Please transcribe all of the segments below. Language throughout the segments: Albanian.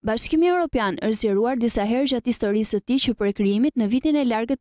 Bashkimi Evropian është zgjeruar disa herë gjatë historisë së tij që prej krijimit në vitin e largët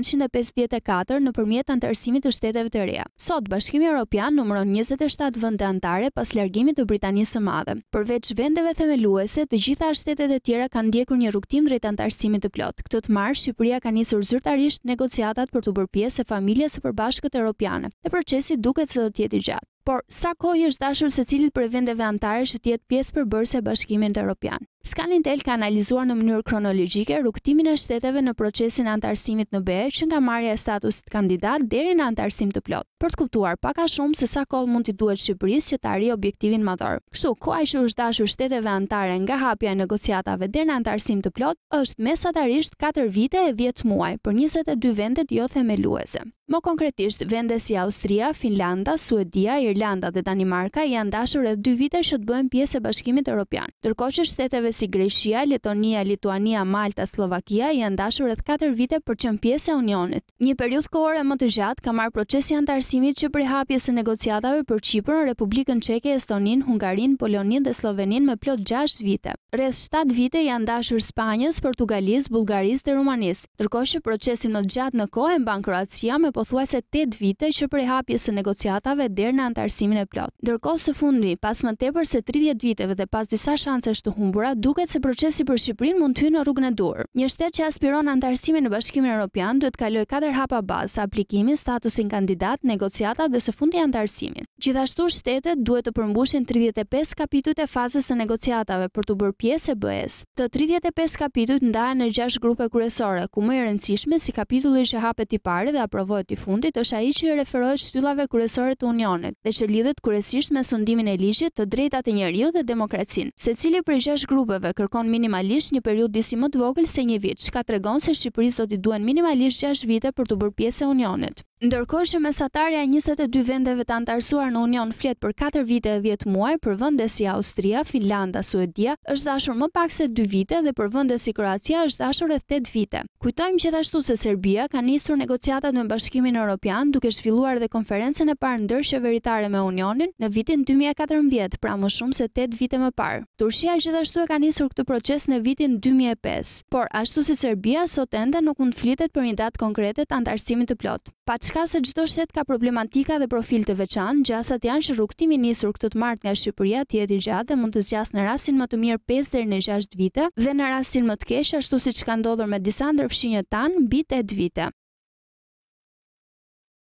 1954 nëpërmjet antarësimit të shteteve të reja. Sot Bashkimi Evropian numëron 27 vende anëtare pas largimit të Britanisë së Madhe. Përveç vendeve themeluese, të gjitha shtetet e tjera kanë ndjekur një rrugtim drejt antarësimit të plot. Këtë të marrë, Shqipëria ka nisur zyrtarisht negociatat për të bërë pjesë e familjes së përbashkët evropiane. Dhe procesi duket se do të jetë i gjatë. Por sa kohë është dashur secilit prej vendeve anëtare që të jetë pjesë përbërëse e Bashkimit Evropian. Scanintel ka analizuar në mënyrë kronologjike rrugtimin e shteteve në procesin e antarësimit në BE që nga marrja e statusit kandidat deri në antarësim të plot, për të kuptuar pak a shumë se sa kohë mund t'i duhet Shqipërisë që të arrijë objektivin madhor. Kështu, koha që është dashur shteteve anëtare nga hapja e negociatave deri në antarësim të plot është mesatarisht 4 vite e 10 muaj për 22 vendet jo themeluese. Më konkretisht, vende si Austria, Finlanda, Suedia, Irlanda dhe Danimarka janë dashur rreth 2 vite që të bëhen pjesë e Bashkimit Evropian, ndërkohë që shteteve si Greqia, Letonia, Lituania, Malta, Slovakia janë dashur rreth 4 vite për të qenë pjesë e Unionit. Një periudhë kohore më të gjatë ka marrë procesi i antarësimit që prej hapjes së negociatave për Kiprin, Republikën Çeke, Estoninë, Hungarinë, Poloninë dhe Sloveninë me plot 6 vite. Rreth 7 vite janë dashur Spanjës, Portugalisë, Bullgarisë dhe Rumanisë, ndërkohë që procesin më të gjatë në kohë e mban Kroacia me pothuajse 8 vite që prej hapjes së negociatave deri në antarësimin e plot. Ndërkohë së fundmi, pas më tepër se 30 viteve dhe pas disa shansesh të humbura, duket se procesi për Shqipërinë mund të hyjë në rrugën e dur. Një shtet që aspiron antarësimin në Bashkimin Evropian duhet kalojë 4 hapa bazë: aplikimi, statusin kandidat, negociatat dhe së fundi antarësimin. Gjithashtu shtetet duhet të përmbushin 35 kapitujt e fazës së negociatave për të bërë pjesë e BE-s. Të 35 kapitujt ndahen në 6 grupe kryesore, ku më e rëndësishme si kapitulli që hapet i pari dhe aprovohet i fundit është ai që referohet shtyllave kryesore të Unionit dhe që lidhet kryesisht me sundimin e ligjit, të drejtat e njeriut dhe demokracinë. Secili prej 6 grupeve kërkon minimalisht një periudhësi më të vogël se 1 vit, çka tregon se Shqipërisë do t'i duhen minimalisht 6 vite për të bërë pjesë e Unionit. Ndërkohë që mesatarja e 22 vendeve të antarësuar në Union flet për 4 vite e 10 muaj për vende si Austria, Finlanda, Suedia, është dashur më pak se 2 vite dhe për vende si Kroacia është dashur rreth 8 vite. Kujtojmë gjithashtu se Serbia ka nisur negociatat me Bashkimin Evropian duke zhvilluar edhe konferencën e parë ndërqeveritare me Unionin në vitin 2014, pra më shumë se 8 vite më parë. Turqia gjithashtu e ka nisur këtë proces në vitin 2005, por ashtu si Serbia sot ende nuk mund flitet për një datë konkrete të antarësimit të plot. Ka se çdo shtet ka problematika dhe profil të veçantë, gjasat janë që rrugtimi i nisur këtë të martë nga Shqipëria të jetë i gjatë dhe mund të zgjasë në rastin më të mirë 5 deri në 6 vite dhe në rastin më të keq, ashtu siç ka ndodhur me disa ndërfshinjët tanë, mbi 8 vite.